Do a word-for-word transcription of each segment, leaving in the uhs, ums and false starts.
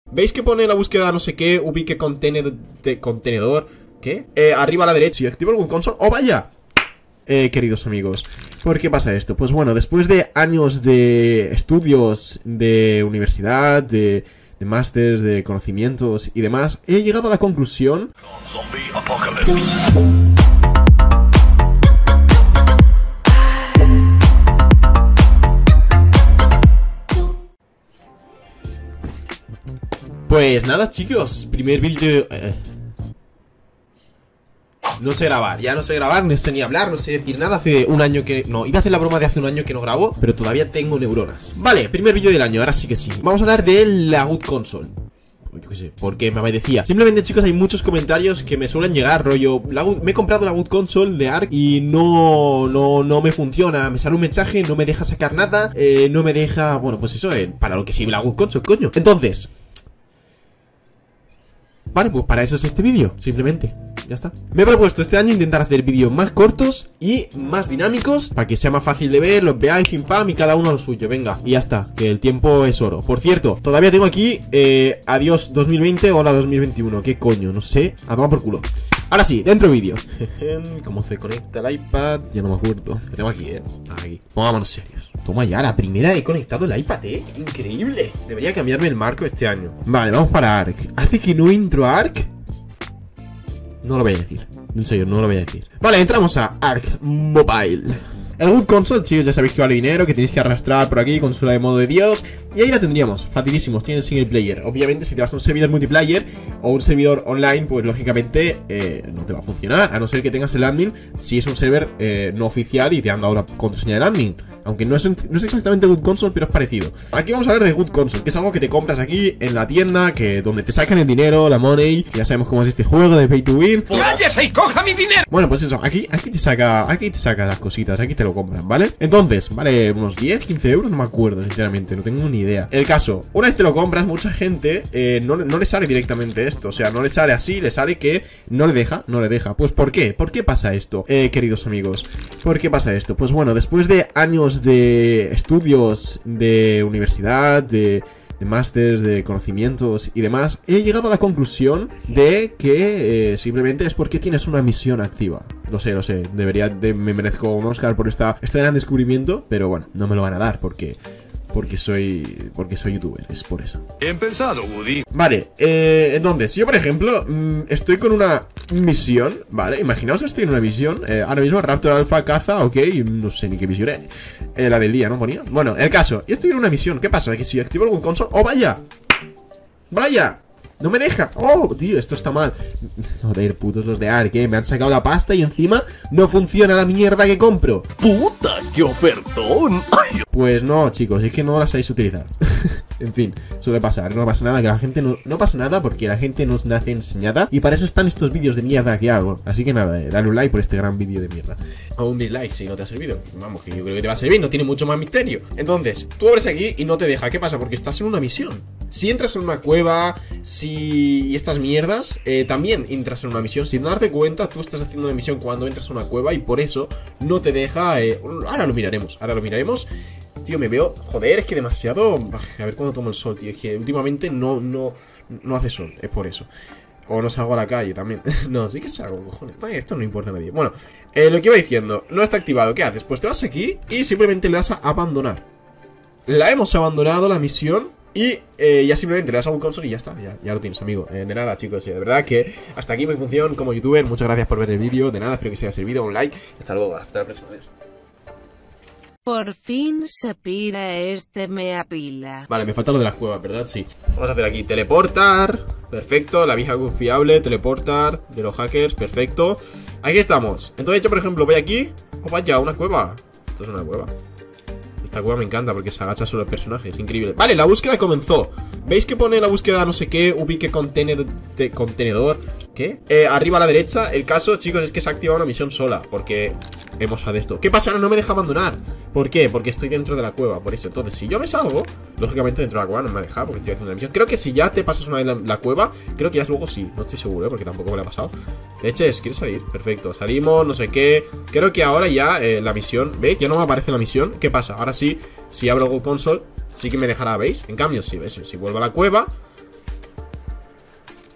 ¿Veis que pone la búsqueda no sé qué? Ubique contenedor, contenedor ¿qué? Eh, arriba a la derecha. Si activo el Good Console, ¡oh vaya! Eh, queridos amigos, ¿por qué pasa esto? Pues bueno, después de años de estudios, de universidad, de, de másters, de conocimientos y demás, he llegado a la conclusión... Zombie Apocalypse. Pues nada, chicos, primer vídeo... Eh. No sé grabar, ya no sé grabar, no sé ni hablar, no sé decir nada. Hace un año que... No, iba a hacer la broma de hace un año que no grabo, pero todavía tengo neuronas. Vale, primer vídeo del año, ahora sí que sí. Vamos a hablar de la Good Console. Yo qué sé, porque me apetecía. Simplemente, chicos, hay muchos comentarios que me suelen llegar, rollo, la Good, me he comprado la Good Console de Ark y no, no, no me funciona. Me sale un mensaje, no me deja sacar nada, eh, no me deja... Bueno, pues eso, eh, para lo que sirve la Good Console, coño. Entonces... Vale, pues para eso es este vídeo, simplemente. Ya está. Me he propuesto este año intentar hacer vídeos más cortos y más dinámicos, para que sea más fácil de ver, los veáis, pim pam, y cada uno lo suyo, venga. Y ya está, que el tiempo es oro. Por cierto, todavía tengo aquí eh, adiós dos mil veinte, hola dos mil veintiuno. ¿Qué coño? No sé, a tomar por culo. Ahora sí, dentro vídeo. ¿Cómo se conecta el iPad? Ya no me acuerdo. Lo tengo aquí, eh, aquí. Pongámonos serios. Toma ya, la primera he conectado el iPad, eh. Increíble. Debería cambiarme el marco este año. Vale, vamos para Ark. ¿Hace que no entro a Ark? No lo voy a decir. En serio, no lo voy a decir. Vale, entramos a Ark Mobile. El Good Console, chicos, ya sabéis que vale dinero, que tenéis que arrastrar por aquí, consola de modo de Dios. Y ahí la tendríamos, facilísimos, tiene el single player. Obviamente, si te vas a un servidor multiplayer o un servidor online, pues lógicamente eh, no te va a funcionar, a no ser que tengas el admin, si es un server eh, no oficial y te han dado la contraseña del admin. Aunque no es, un, no es exactamente Good Console, pero es parecido. Aquí vamos a hablar de Good Console, que es algo que te compras aquí en la tienda, que donde te sacan el dinero, la money, que ya sabemos cómo es este juego de pay to win. ¡Cállese y coja mi dinero! Bueno, pues eso, aquí, aquí te saca, aquí te saca las cositas, aquí te lo compran, ¿vale? Entonces, vale, unos diez, quince euros, no me acuerdo, sinceramente, no tengo ni idea. El caso, una vez te lo compras, mucha gente eh, no, no le sale directamente esto, o sea, no le sale así, le sale que no le deja, no le deja. Pues ¿por qué? ¿Por qué pasa esto, eh, queridos amigos? ¿Por qué pasa esto? Pues bueno, después de años de estudios, de universidad, de... de másters, de conocimientos y demás, he llegado a la conclusión de que eh, simplemente es porque tienes una misión activa. Lo sé, lo sé, debería, de, me merezco un Oscar por esta, este gran descubrimiento, pero bueno, no me lo van a dar porque... Porque soy... Porque soy youtuber, es por eso. Bien pensado, Woody. Vale, eh, entonces, yo por ejemplo mmm, estoy con una misión, ¿vale? Imaginaos que estoy en una misión, eh, ahora mismo Raptor Alpha caza, ok, no sé ni qué misión es, eh, la del día, ¿no ponía? Bueno, el caso, yo estoy en una misión, ¿qué pasa? Que si activo el Good Console, ¡oh vaya! ¡Vaya! ¡No me deja! ¡Oh, tío! Esto está mal. Joder, putos los de Ark, ¿eh? Me han sacado la pasta y encima no funciona la mierda que compro. ¡Puta, qué ofertón! Pues no, chicos, es que no la sabéis utilizar. En fin, suele pasar, no pasa nada, que la gente no... No pasa nada porque la gente nos nace enseñada. Y para eso están estos vídeos de mierda que hago. Así que nada, eh, dale un like por este gran vídeo de mierda. O un dislike si no te ha servido. Vamos, que yo creo que te va a servir, no tiene mucho más misterio. Entonces, tú abres aquí y no te deja. ¿Qué pasa? Porque estás en una misión. Si entras en una cueva, si... y estas mierdas, eh, también entras en una misión. Sin darte cuenta, tú estás haciendo una misión cuando entras a una cueva y por eso no te deja... Eh... Ahora lo miraremos, ahora lo miraremos. Tío, me veo... Joder, es que demasiado... A ver cuándo tomo el sol, tío. Es que últimamente no, no, no hace sol, es por eso. O no salgo a la calle también. No, sí que salgo, cojones. Ay, esto no importa a nadie. Bueno, eh, lo que iba diciendo, no está activado. ¿Qué haces? Pues te vas aquí y simplemente le das a abandonar. La hemos abandonado, la misión. Y eh, ya simplemente le das a un console y ya está, ya, ya lo tienes, amigo. eh, De nada, chicos, y de verdad que hasta aquí mi función como youtuber. Muchas gracias por ver el vídeo. De nada, espero que os haya servido. Un like. Hasta luego, hasta la próxima vez. Por fin se pira este mea pila. Vale, me falta lo de las cuevas, ¿verdad? Sí. Vamos a hacer aquí teleportar. Perfecto, la vieja confiable. Teleportar de los hackers, perfecto. Aquí estamos. Entonces yo, por ejemplo, voy aquí. Oh, vaya, una cueva. Esto es una cueva. Esta cueva me encanta porque se agacha sobre el personaje, es increíble. Vale, la búsqueda comenzó. ¿Veis que pone la búsqueda no sé qué? Ubique contenedor, contenedor ¿qué? Eh, arriba a la derecha. El caso, chicos, es que se ha activado una misión sola porque hemos de esto. ¿Qué pasa? Ahora no me deja abandonar. ¿Por qué? Porque estoy dentro de la cueva, por eso. Entonces, si yo me salgo, lógicamente dentro de la cueva no me deja porque estoy haciendo la misión. Creo que si ya te pasas una vez la, la cueva, creo que ya es luego sí. No estoy seguro, ¿eh? Porque tampoco me la ha pasado. Leches, ¿quieres salir? Perfecto, salimos, no sé qué. Creo que ahora ya eh, la misión, ¿veis? Ya no me aparece la misión. ¿Qué pasa? Ahora sí, si abro Good Console, sí que me dejará, ¿veis? En cambio, si, ¿ves? Si vuelvo a la cueva,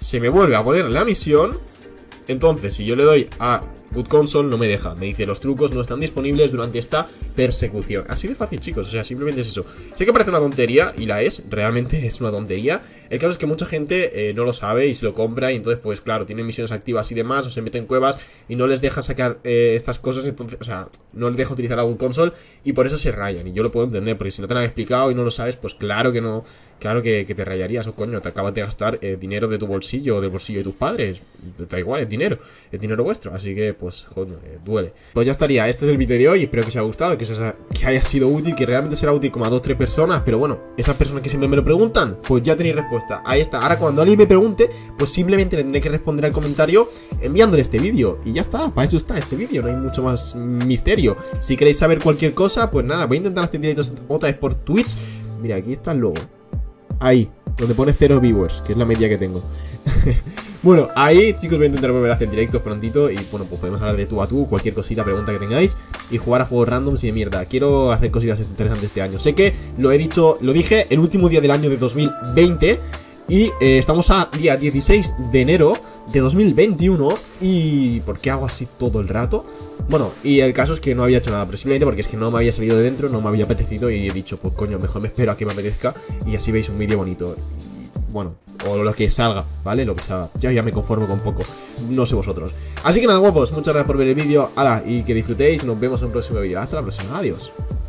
se me vuelve a poner la misión. Entonces, si yo le doy a Good Console, no me deja. Me dice, los trucos no están disponibles durante esta persecución. Así de fácil, chicos, o sea, simplemente es eso. Sé que parece una tontería, y la es, realmente es una tontería. El caso es que mucha gente eh, no lo sabe y se lo compra. Y entonces, pues claro, tienen misiones activas y demás, o se meten en cuevas y no les deja sacar eh, estas cosas. Entonces, o sea, no les deja utilizar la Good Console y por eso se rayan. Y yo lo puedo entender, porque si no te lo han explicado y no lo sabes, pues claro que no. Claro que, que te rayarías, o coño, te acabas de gastar eh, dinero de tu bolsillo o del bolsillo de tus padres. Da igual, es dinero, es dinero vuestro. Así que, pues, coño, eh, duele. Pues ya estaría, este es el vídeo de hoy. Espero que os haya gustado, que, os haya, que haya sido útil, que realmente será útil como a dos o tres personas. Pero bueno, esas personas que siempre me lo preguntan, pues ya tenéis respuesta. Ahí está. Ahora cuando alguien me pregunte, pues simplemente le tendré que responder al comentario enviándole este vídeo. Y ya está, para eso está este vídeo, no hay mucho más misterio. Si queréis saber cualquier cosa, pues nada, voy a intentar hacer directos otra vez por Twitch. Mira, aquí está el logo. Ahí, donde pone cero viewers, que es la media que tengo. Bueno, ahí, chicos, voy a intentar volver a hacer directos prontito. Y bueno, pues podemos hablar de tú a tú, cualquier cosita, pregunta que tengáis. Y jugar a juegos randoms y de mierda. Quiero hacer cositas interesantes este año. Sé que lo he dicho, lo dije el último día del año de dos mil veinte. Y eh, estamos a día dieciséis de enero de dos mil veintiuno. ¿Y por qué hago así todo el rato? Bueno, y el caso es que no había hecho nada, pero simplemente porque es que no me había salido de dentro, no me había apetecido. Y he dicho, pues coño, mejor me espero a que me apetezca y así veis un vídeo bonito. Y, bueno, o lo que salga, ¿vale? Lo que salga, ya, ya me conformo con poco. No sé vosotros. Así que nada, guapos, muchas gracias por ver el vídeo. Hala, y que disfrutéis, nos vemos en un próximo vídeo. Hasta la próxima, adiós.